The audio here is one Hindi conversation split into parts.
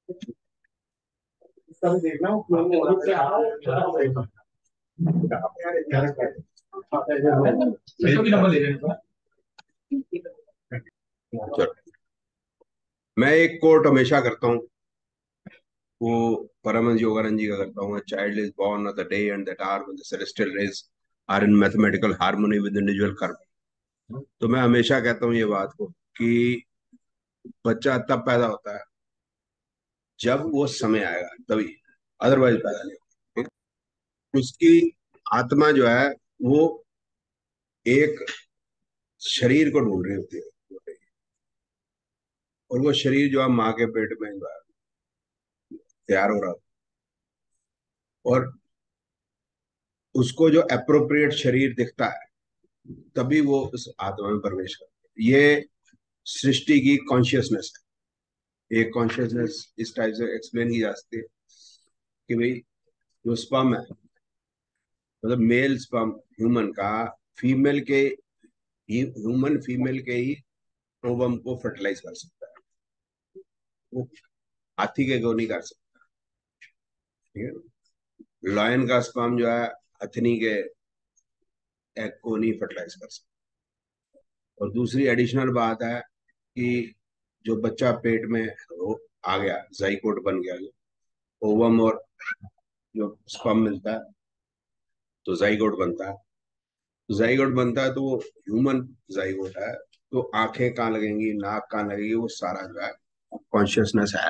सब देखना नंबर ले लेना। चलो, मैं एक कोट हमेशा करता हूँ, वो परमहंस योगानंद जी का करता हूँ। Child is born on the day and that are when the celestial rays are in mathematical harmony with individual karma. तो मैं हमेशा कहता हूँ ये बात को कि बच्चा तब पैदा होता है जब वो समय आएगा, तभी, अदरवाइज पैदा नहीं होगा। ठीक? उसकी आत्मा जो है वो एक शरीर को ढूंढ रही होती है, और वो शरीर जो है माँ के पेट में जो है तैयार हो रहा होता है। और उसको जो अप्रोप्रिएट शरीर दिखता है, तभी वो उस आत्मा में प्रवेश करता है। ये सृष्टि की कॉन्शियसनेस है। एक कॉन्शियसनेस इस टाइप से एक्सप्लेन की जा सकती है कि भाई, जो स्पर्म है, मतलब मेल स्पर्म ह्यूमन का, फीमेल के ही, ह्यूमन फीमेल के ही ओवम को फर्टिलाइज कर सकता है। वो हाथी के को नहीं कर सकता। ठीक है। लॉयन का स्पर्म जो है हथनी के एग को नहीं फर्टिलाइज कर सकता। और दूसरी एडिशनल बात है कि जो बच्चा पेट में वो आ गया, जाइकोट बन गया, ओवम और जो स्पर्म मिलता है, तो जाइगोट बनता है। जाइगोट बनता है तो वो ह्यूमन जाइगोट है। तो आंखें कहाँ लगेंगी, नाक कहाँ लगेगी, वो सारा जो है कॉन्शियसनेस है।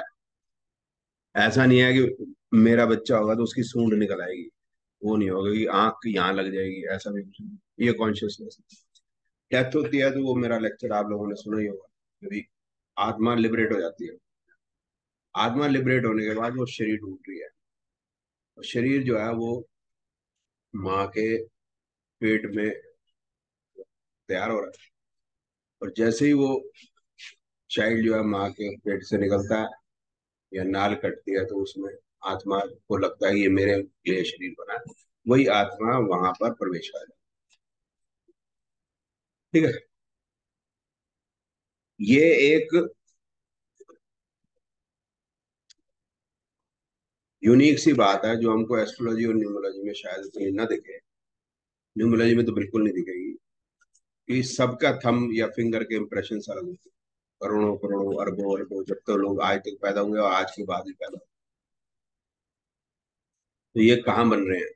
ऐसा नहीं है कि मेरा बच्चा होगा तो उसकी सूंड निकल आएगी, वो नहीं होगा कि आंख यहाँ लग जाएगी, ऐसा भी कुछ नहीं। ये कॉन्शियसनेस डेथ होती है, तो वो मेरा लेक्चर आप लोगों ने सुना ही होगा, यदि आत्मा लिबरेट हो जाती है। आत्मा लिबरेट होने के बाद वो शरीर टूट रही है, और शरीर जो है वो माँ के पेट में तैयार हो रहा है। और जैसे ही वो चाइल्ड जो है माँ के पेट से निकलता है या नाल कटती है, तो उसमें आत्मा को लगता है ये मेरे लिए शरीर बना है। वही आत्मा वहां पर प्रवेश कर जाए। ठीक है। ये एक यूनिक सी बात है जो हमको एस्ट्रोलॉजी और न्यूमरोलॉजी में शायद इतनी ना दिखे। न्यूमरोलॉजी में तो बिल्कुल नहीं दिखेगी कि सबका थंब या फिंगर के इंप्रेशन अलग होते हैं। करोड़ों करोड़ों अरबों अरबों, जब तक लोग आज तक पैदा हुए और आज के बाद भी पैदा हुए, तो ये कहाँ बन रहे हैं?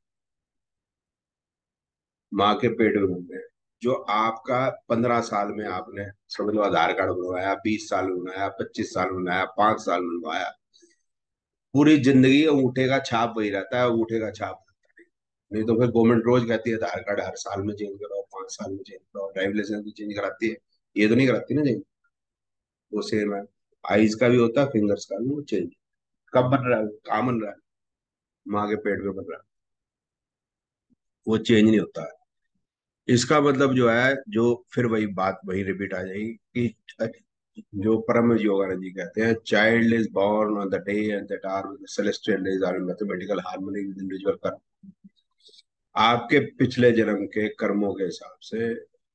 माँ के पेट में बन रहे हैं। जो आपका 15 साल में आपने समझ लो आधार कार्ड बनवाया, 20 साल में बनाया, 25 साल में बनाया, 5 साल में बनवाया, पूरी जिंदगी अंगूठे का छाप वही रहता है, अंगूठे का छाप। नहीं तो फिर गवर्नमेंट रोज कहती है आधार कार्ड हर साल में चेंज कराओ, 5 साल में चेंज कराओ, ड्राइविंग लाइसेंस भी चेंज कराती है। ये तो नहीं कराती ना चेंज। वो सेम है। आईज का भी होता है, फिंगर्स का भी, वो चेंज कब बन रहा है, कहाँ बन रहा है? माँ के पेट में बन रहा है। वो चेंज नहीं होता है। इसका मतलब जो है, जो फिर वही बात वही रिपीट आ जाएगी कि जो परम योगानंद जी कहते हैं, child is born on the day and that are celestial days are in mathematical harmony with individual karma. आपके पिछले जन्म के कर्मों के हिसाब से,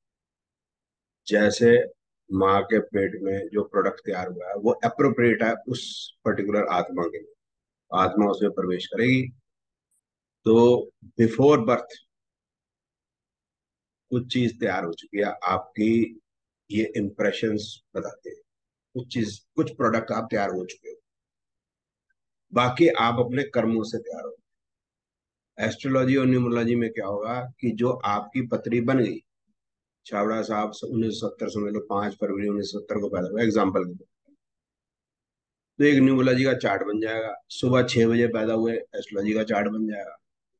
जैसे माँ के पेट में जो प्रोडक्ट तैयार हुआ है वो अप्रोप्रिएट है उस पर्टिकुलर आत्मा के लिए, आत्मा उसमें प्रवेश करेगी। तो बिफोर बर्थ कुछ चीज तैयार हो चुकी है आपकी, ये इंप्रेशंस बताते हैं। कुछ चीज, कुछ प्रोडक्ट आप तैयार हो चुके हो, बाकी आप अपने कर्मों से तैयार हो। एस्ट्रोलॉजी और न्यूमरोलॉजी में क्या होगा कि जो आपकी पत्री बन गई, छाबड़ा साहब 1970 समझ लो, 5 फरवरी 1970 को पैदा हुआ एग्जाम्पल के, तो एक न्यूमरोलॉजी का चार्ट बन जाएगा। सुबह 6 बजे पैदा हुए, एस्ट्रोलॉजी का चार्ट बन जाएगा,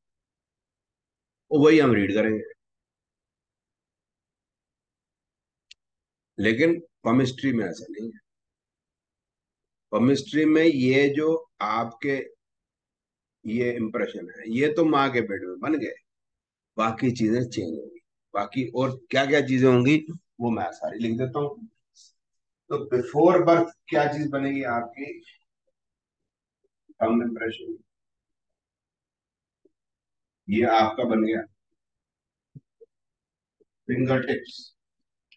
और वही हम रीड करेंगे। लेकिन केमिस्ट्री में ऐसा नहीं है। केमिस्ट्री में ये जो आपके ये इंप्रेशन है, ये तो माँ के पेट में बन गए, बाकी चीजें चेंज होंगी। बाकी और क्या क्या चीजें होंगी वो मैं सारी लिख देता हूँ। तो बिफोर बर्थ क्या चीज बनेगी आपकी? थंब इंप्रेशन, ये आपका बन गया। फिंगर टिप्स,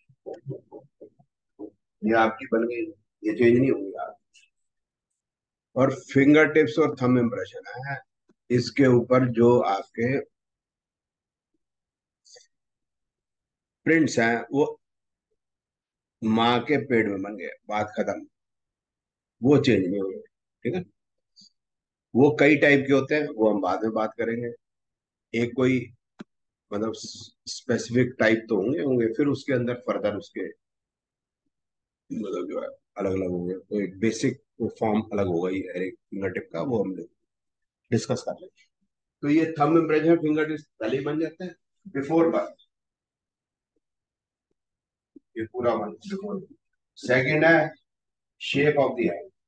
ये आपकी बन गई, ये चेंज नहीं होंगी आप। और फिंगर टिप्स और थंब इम्प्रेशन है, इसके ऊपर जो आपके प्रिंट्स हैं वो माँ के पेट में बन गए, बात खत्म। वो चेंज नहीं होंगे। ठीक है। वो कई टाइप के होते हैं, वो हम बाद में बात करेंगे। एक कोई मतलब स्पेसिफिक टाइप तो होंगे होंगे, फिर उसके अंदर फर्दर उसके मतलब जो है अलग अलग होंगे, तो एक बेसिक फॉर्म अलग होगा ही हर एक फिंगर टिप का, वो हम डिस्कस कर लेंगे। तो ये थंब इम्प्रेशन फिंगर टिप्स पहले ही बन जाते हैं बिफोर बर्थ, ये पूरा वन। सेकंड है shape of the hand.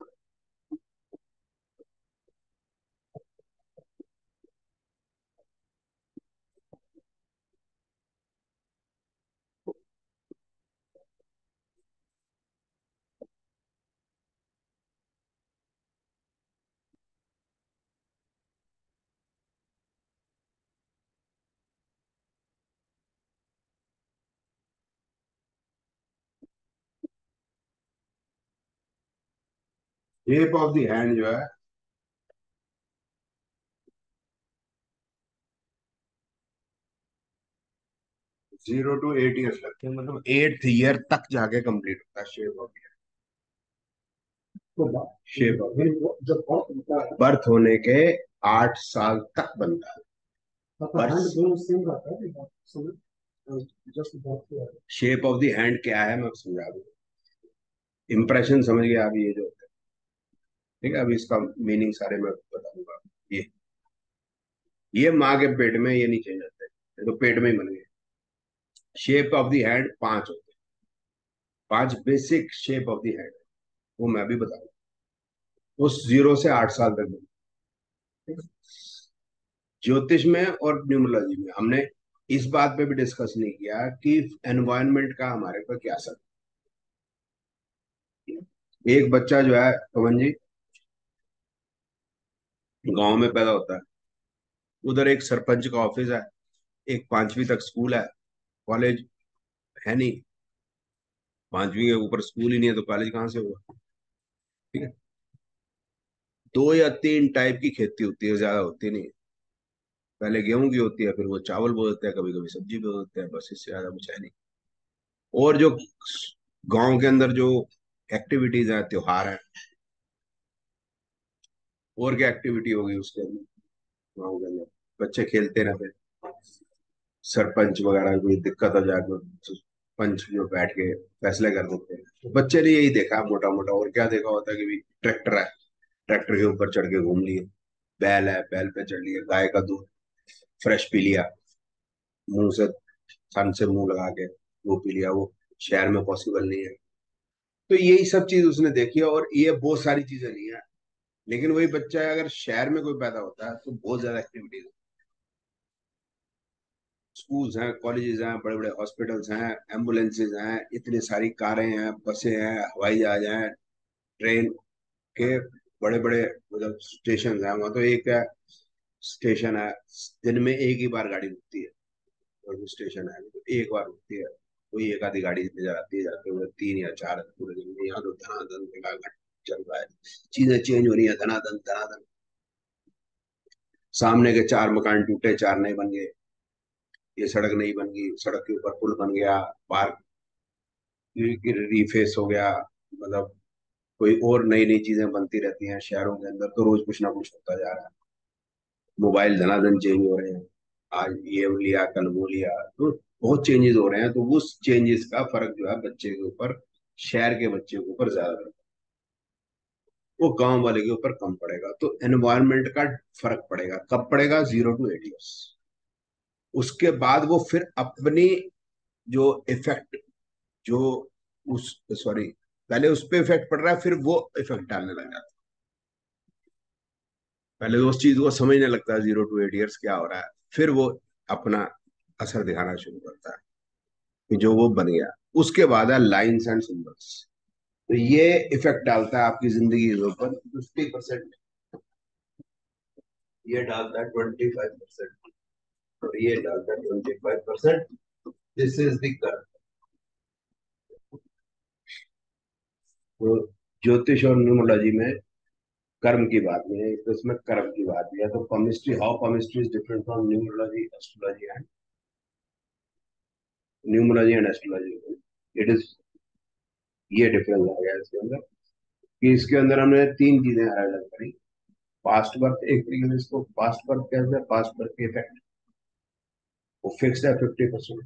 Shape of the hand जो है 0 to 8 ईयर्स लगते हैं, मतलब 8th ईयर तक जाके कंप्लीट होता है shape of the hand. Shape of birth होने के 8 साल तक बनता है। शेप ऑफ द हैंड क्या है मैं समझा दूं। इंप्रेशन समझ गया अभी ये जो होता है। ठीक है, अभी इसका मीनिंग सारे मैं बताऊंगा। ये माँ के पेट में ये नहीं चेंज होते, ये तो पेट में ही बन गए। शेप ऑफ द हैंड 5 होते हैं, 5 basic shape of the hand, वो मैं भी बताऊंगा। उस 0 से 8 साल तक बने। ज्योतिष में और न्यूमरोलॉजी में हमने इस बात पे भी डिस्कस नहीं किया कि एनवायरनमेंट का हमारे पर क्या असर है। एक बच्चा जो है पवन जी गांव में पैदा होता है, उधर एक सरपंच का ऑफिस है, एक 5वीं तक स्कूल है, कॉलेज है नहीं। 5वीं के ऊपर स्कूल ही नहीं है तो कॉलेज कहाँ से होगा। ठीक है। 2 या 3 टाइप की खेती होती है, ज्यादा होती नहीं है। पहले गेहूं की होती है, फिर वो चावल बोते हैं, कभी कभी सब्जी बोते हैं, बस इससे ज्यादा कुछ है नहीं। और जो गांव के अंदर जो एक्टिविटीज है, त्योहार है, और क्या एक्टिविटी होगी उसके अंदर, गाँव के अंदर बच्चे खेलते रहते हैं। सरपंच वगैरह कोई दिक्कत हो जाए तो पंच जो बैठ के फैसले कर देते हैं। तो बच्चे ने यही देखा मोटा मोटा, और क्या देखा होता है कि भी ट्रैक्टर है, ट्रैक्टर के ऊपर चढ़ के घूम लिए, बैल है, बैल पे चढ़ लिए, गाय का दूध फ्रेश पी लिया, मुंह से थन से मुंह लगा के वो पी लिया। वो शहर में पॉसिबल नहीं है। तो यही सब चीज उसने देखी है, और ये बहुत सारी चीजें नहीं है। लेकिन वही बच्चा है अगर शहर में कोई पैदा होता है तो बहुत ज्यादा एक्टिविटीज, स्कूल्स हैं, कॉलेजेस हैं, बड़े बड़े हॉस्पिटल्स हैं, एम्बुलेंसेज हैं, इतनी सारी कारें हैं, बसें हैं, हवाई जहाज हैं, ट्रेन के बड़े बड़े मतलब स्टेशन हैं। वहां तो एक है स्टेशन है, दिन में एक ही बार गाड़ी रुकती है, और वो स्टेशन है तो एक बार रुकती है। कोई एक आधी गाड़ी नजर आती है, जाते हुए 3 या 4 पूरे दिन में। यहाँ तो धनाधन धनाधन चल रहा है, चीजें चेंज हो रही है धनाधन धनाधन। सामने के 4 मकान टूटे, 4 नए बन गए। ये सड़क नहीं बन गई, सड़क के ऊपर पुल बन गया, पार्क रीफेस हो गया। मतलब कोई और नई नई चीजें बनती रहती हैं शहरों के अंदर, तो रोज कुछ ना कुछ होता जा रहा है। मोबाइल धनाधन चेंज हो रहे हैं, आज ये लिया कल वो लिया, तो बहुत चेंजेस हो रहे हैं। तो उस चेंजेस का फर्क जो है बच्चे के ऊपर, शहर के बच्चे के ऊपर ज्यादा पड़ता है, वो गांव वाले के ऊपर कम पड़ेगा। तो एनवायरनमेंट का फर्क पड़ेगा, कब पड़ेगा? 0 to 8 ईयर्स। उसके बाद वो फिर अपनी जो इफेक्ट, जो उस सॉरी पहले उस पे इफेक्ट पड़ रहा है, फिर वो इफेक्ट डालने लग जाता है। पहले वो उस चीज को समझने लगता है 0 to 8 ईयर्स क्या हो रहा है, फिर वो अपना असर दिखाना शुरू करता है कि जो वो बन गया। उसके बाद है लाइन्स एंड सिंबल्स। तो ये इफेक्ट डालता है आपकी जिंदगी के ऊपर 50%, ये डालता है 25%, और ये डालता है 25%। This is the curve. तो ज्योतिष और न्यूमरोलॉजी में कर्म की बात नहीं है तो इसमें कर्म की बात भी है। तो palmistry, how palmistry is different from numerology, and astrology, it is, ये डिफरेंस आ गया इसके अंदर कि इसके अंदर हमने तीन चीजें अलग अलग करी। पास्ट बर्थ, एक तरीके से इसको पास्ट बर्थ कहते हैं, पास्ट बर्थ के इफेक्ट वो फिक्स्ड है 50%।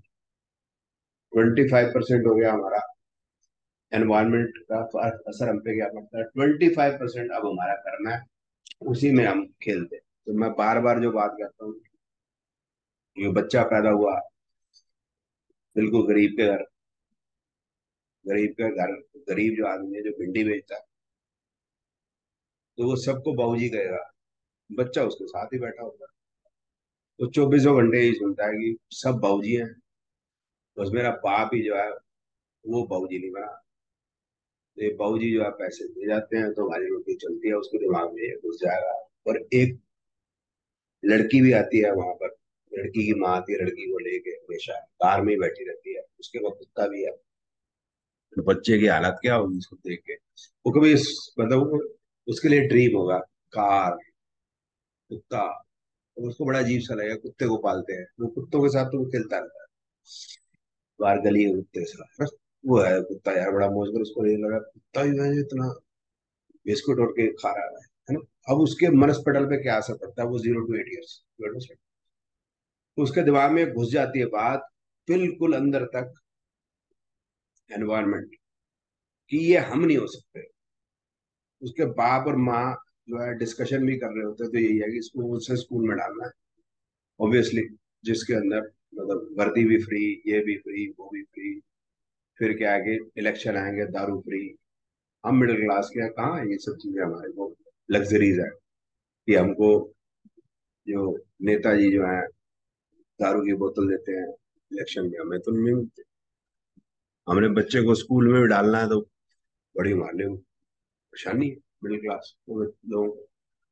25% हो गया हमारा एनवायरमेंट का असर हम पे क्या पड़ता है, 25% अब हमारा करना है, उसी में हम खेलते हैं। तो मैं बार बार जो बात करता हूँ, ये बच्चा पैदा हुआ बिल्कुल गरीब के घर, गरीब के घर, गरीब जो आदमी है जो भिंडी बेचता है, तो वो सबको बाबूजी कहेगा, बच्चा उसके साथ ही बैठा होता है, तो 24 घंटे ही सुनता है कि सब बाबूजी हैं, बस मेरा बाप ही जो है वो बाबूजी नहीं बना। तो ये बाबूजी जो है पैसे दे जाते हैं तो हमारी रोटी चलती है, उसके दिमाग में ये घुस जाएगा। और एक लड़की भी आती है वहां पर, लड़की की माँ आती है लड़की को लेके, हमेशा कार में ही बैठी रहती है, उसके पास कुत्ता भी है। तो बच्चे की हालत क्या होगी इसको देख के, वो कभी मतलब उसके लिए ड्रीम होगा कार, कुत्ता, तो उसको बड़ा अजीब सा लगेगा, कुत्ते को पालते हैं, वो कुत्तों के साथ तो वो खेलता रहता है बाहर गली के कुत्ते से, है ना? वो है कुत्ता यार बड़ा मौज कर, उसको ये लगा कुत्ता ही है इतना बिस्कुट और के खा रहा है ना? अब उसके मनस पटल पे क्या असर पड़ता है, वो 0 to 8 ईयर्स, तो उसके दिमाग में घुस जाती है बात बिल्कुल अंदर तक, एनवायरमेंट, कि ये हम नहीं हो सकते। उसके बाप और माँ जो है डिस्कशन भी कर रहे होते हैं, तो यही है कि इसको उससे स्कूल में डालना है ऑब्वियसली, जिसके अंदर मतलब वर्दी भी फ्री, ये भी फ्री, वो भी फ्री, फिर क्या है कि इलेक्शन आएंगे दारू फ्री। हम मिडिल क्लास के हैं, कहाँ है ये सब चीजें हमारे को लग्जरीज है कि हमको जो नेताजी जो है दारू की बोतल देते हैं इलेक्शन में, हमें तो नहीं मिलते। हमने बच्चे को स्कूल में भी डालना है तो बड़ी हमारे लिए परेशानी है मिडिल क्लास लोगों को।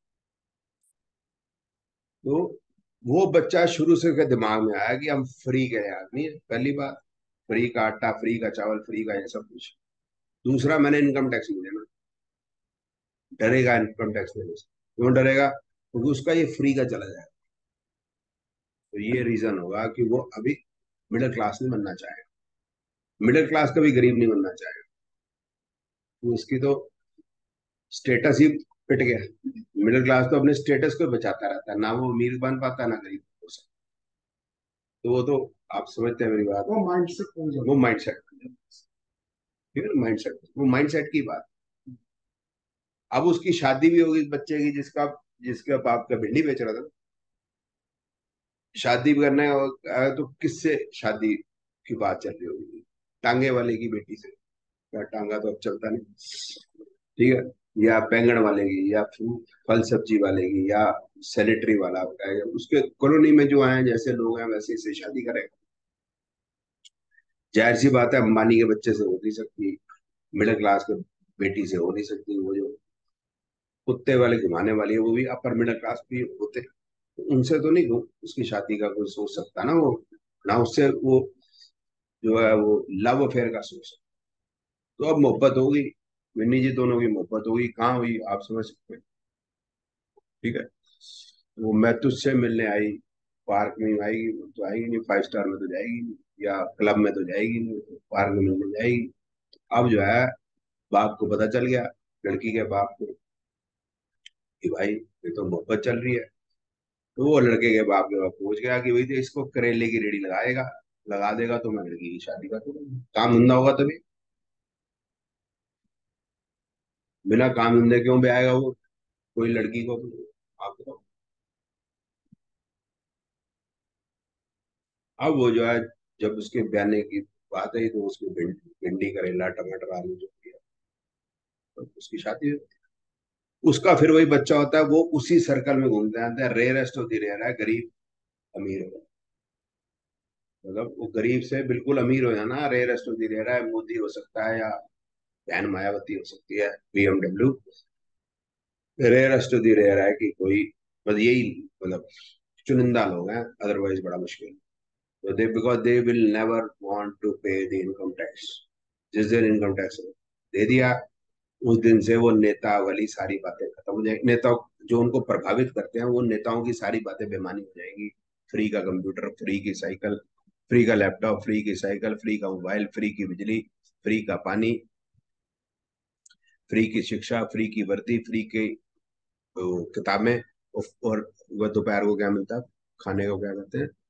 तो वो बच्चा शुरू से के दिमाग में आया कि हम फ्री के आदमी है, पहली बात, फ्री का आटा, फ्री का चावल, फ्री का ये सब कुछ। दूसरा, मैंने इनकम टैक्स नहीं देना, डरेगा इनकम टैक्स देने से। क्यों डरेगा? क्योंकि उसका ये फ्री का चला जाएगा। तो ये रीजन होगा कि वो अभी मिडिल क्लास नहीं बनना चाहेगा, मिडिल क्लास कभी गरीब नहीं बनना चाहेगा, तो उसकी तो स्टेटस ही पिट गया। मिडिल क्लास तो अपने स्टेटस को बचाता रहता है, ना वो अमीर बन पाता ना गरीब हो सकता। तो वो तो आप समझते हैं मेरी बात, वो माइंडसेट, वो माइंडसेट, ठीक है, माइंडसेट, वो माइंडसेट की बात। अब उसकी शादी भी होगी बच्चे की, जिसका जिसका बाप का भिंडी बेच रहा था, शादी भी करने आया तो किससे शादी की बात चल रही होगी? टांगे वाले की बेटी से, क्या टांगा तो अब चलता नहीं, ठीक है, या बैंगन वाले की, या फल सब्जी वाले की, या सैनिटरी वाला होता है उसके कॉलोनी में जो आए जैसे लोग हैं वैसे से शादी करेगा। जाहिर सी बात है अंबानी के बच्चे से हो नहीं सकती, मिडिल क्लास के बेटी से हो नहीं सकती, वो जो कुत्ते वाले घुमाने वाली है वो भी अपर मिडिल क्लास भी होते, तो उनसे तो नहीं उसकी शादी का कोई सोच सकता ना वो, ना उससे वो जो है वो लव अफेयर का सोच सकता। तो अब मोहब्बत होगी, मिन्नी जी दोनों की मोहब्बत होगी, कहाँ हुई आप समझ सकते हैं, ठीक है? वो मैं तुझसे मिलने आई, पार्क में ही आएगी, वो तो आएगी नहीं, 5 स्टार में तो जाएगी नहीं, या क्लब में तो जाएगी नहीं, तो पार्क में मिलने जाएगी। अब जो है बाप को पता चल गया, लड़की के बाप को, कि भाई ये तो मोहब्बत चल रही है। तो वो लड़के के बाप के पास पहुंच गया कि भाई तो इसको करेले की रेडी लगाएगा, लगा देगा तो मैं लड़की की शादी कर दूंगा, काम धंधा होगा तभी, बिना काम धंधे क्यों भी आएगा वो कोई लड़की को? आप बताओ। अब वो जो है जब उसके बयाने की बात है तो उसको भिंडी करेला टमाटर आलू जो दिया, तो उसकी शादी हुई। उसका फिर वही बच्चा होता है, वो उसी सर्कल में घूमते रहते हैं, रेयरेस्ट होती रह रहा है गरीब अमीर हो, मतलब वो गरीब से बिल्कुल अमीर हो जाना रेयरेस्ट होती रह रहा है, मोदी हो सकता है या बहन मायावती हो सकती है, बीएमडब्ल्यू, रेयरेस्ट होती रह रहा है कि कोई, बस यही, मतलब चुनिंदा लोग हैं, अदरवाइज बड़ा मुश्किल। तो they because they will never want to pay the income tax, जिस दिन इनकम टैक्स दे दिया उस दिन से वो नेता वाली सारी बातें खत्म हो जाएंगी। नेता जो उनको प्रभावित करते हैं, वो नेताओं की सारी बातें बेमानी हो जाएंगी। फ्री का कंप्यूटर, फ्री की साइकिल, फ्री का लैपटॉप, फ्री की साइकिल, फ्री का मोबाइल, फ्री की बिजली, फ्री का पानी, फ्री की शिक्षा, फ्री की वर्दी, फ्री की किताबें। और वह दोपहर को क्या मिलता है खाने को, क्या कहते हैं,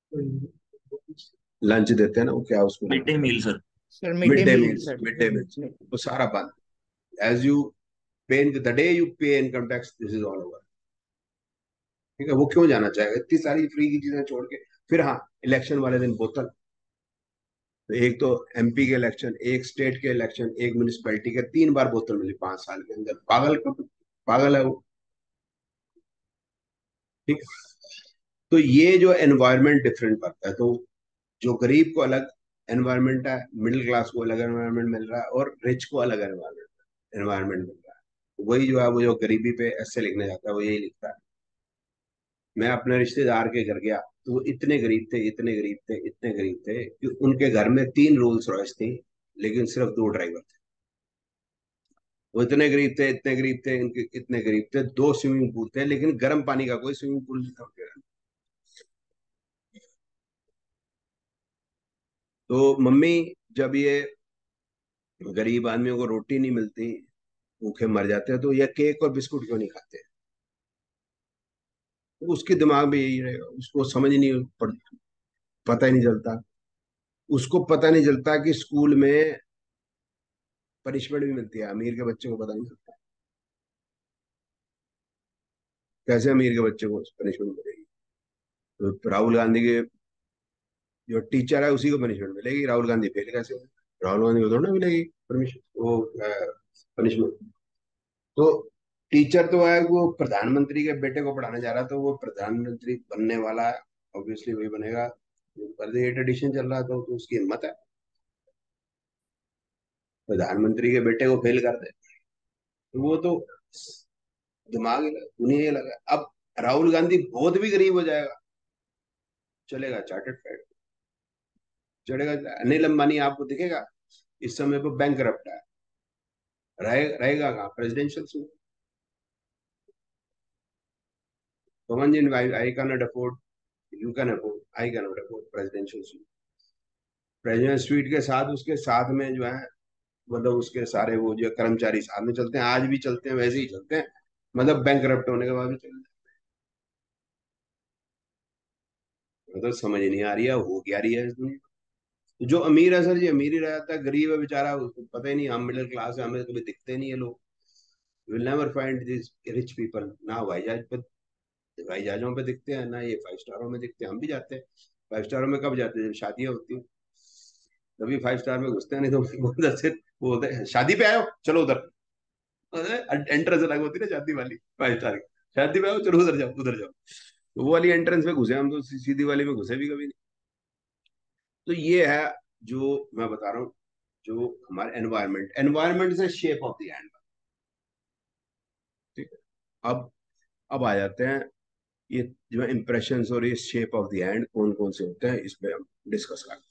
लंच देते हैं ना, वो क्या उसको मिड डे बोलते हैं, meal sir. Sir mid mid day day meal meals, sir. Mid day meals, वो सारा बंद। As you pay the day you pay income tax, this is all over. ठीक है, वो क्यों जाना चाहेगा इतनी सारी फ्री की चीजें छोड़ के? फिर हाँ, इलेक्शन वाले दिन बोतल। तो एक तो एमपी के इलेक्शन, एक स्टेट के इलेक्शन, एक म्यूनिसपैलिटी के, 3 बार बोतल मिली 5 साल के अंदर। पागल पागल है वो। ठीक है। तो ये जो एनवायरमेंट डिफरेंट पड़ता है, तो जो गरीब को अलग एनवायरमेंट है, मिडिल क्लास को अलग एनवायरमेंट मिल रहा है, और रिच को अलग एनवायरमेंट एनवायरमेंट मिल रहा है। वही जो है, वो जो गरीबी पे ऐसे लिखने जाता है, वो यही लिखता है। मैं अपने रिश्तेदार के घर गया, तो वो इतने गरीब थे, इतने गरीब थे, इतने गरीब थे कि उनके घर में 3 रोल्स रॉयस थी, लेकिन सिर्फ 2 ड्राइवर थे। वो इतने गरीब थे, इतने गरीब थे, इनके इतने गरीब थे, 2 स्विमिंग पूल थे, लेकिन गर्म पानी का कोई स्विमिंग पूल नहीं था उनके घर में। तो मम्मी, जब ये गरीब आदमियों को रोटी नहीं मिलती, भूखे मर जाते हैं, तो ये केक और बिस्कुट क्यों नहीं खाते? तो उसके दिमाग में यही रहेगा, उसको समझ नहीं पता ही नहीं चलता। उसको पता नहीं चलता कि स्कूल में पनिशमेंट भी मिलती है, अमीर के बच्चे को पता नहीं चलता कैसे अमीर के बच्चे को पनिशमेंट मिलेगी। तो राहुल गांधी के जो टीचर है, उसी को पनिशमेंट मिलेगी। राहुल गांधी फेल कैसे हो? राहुल गांधी को थोड़ा ना मिलेगी परमिशन, वो पनिशमेंट। तो टीचर तो है, वो प्रधानमंत्री के बेटे को पढ़ाने जा रहा है, तो वो प्रधानमंत्री बनने वाला है, ऑब्वियसली वही बनेगा। पर 8 एडिशन चल रहा है, तो उसकी हिम्मत है प्रधानमंत्री के बेटे को फेल कर दे। तो वो तो दिमाग ही उन्हें ये लगा। अब राहुल गांधी बहुत भी गरीब हो जाएगा, चलेगा, चार्टर्ड फ्लाइट चढ़ेगा। अनिल अंबानी आपको दिखेगा इस समय पर बैंक करप्ट है, रहेगा कहाँ presidential suite? Pawan ji, I can not afford, you can afford, I can not afford presidential suite. President suite के साथ, उसके साथ में जो है, मतलब उसके सारे वो जो कर्मचारी साथ में चलते हैं, आज भी चलते हैं, वैसे ही चलते हैं। मतलब बैंक करप्ट होने के बाद भी चलते हैं। मतलब समझ नहीं आ रही है हो क्या रही है इस दुनिया में। जो अमीर है सर जी अमीर ही रहता है, गरीब है बेचारा, उसको पता ही नहीं। हम मिडिल क्लास है, हमें कभी दिखते नहीं है लोग। Will never find this rich people, ना हवाई जहाज पे, हवाई जहाजों पे दिखते हैं, ना ये 5 स्टारों में दिखते हैं। हम भी जाते हैं 5 स्टारों में, कब जाते हैं? जब शादियां होती हैं तभी 5 स्टार में घुसते हैं, नहीं तो वो उधर से वो बोलते हैं शादी पे आयो चलो उधर। एंट्रेंस अलग होती है ना शादी वाली, 5 स्टार की। शादी पे आओ चलो उधर जाओ, उधर जाओ। तो वो वाली एंट्रेंस में घुसे हम, तो सीधी वाली में घुसे भी कभी नहीं। तो ये है जो मैं बता रहा हूँ, जो हमारे एनवायरमेंट एनवायरमेंट से शेप ऑफ द एंड। ठीक है। अब आ जाते हैं, ये जो इम्प्रेशंस और ये शेप ऑफ द एंड कौन कौन से होते हैं, इस पे हम डिस्कस करते हैं।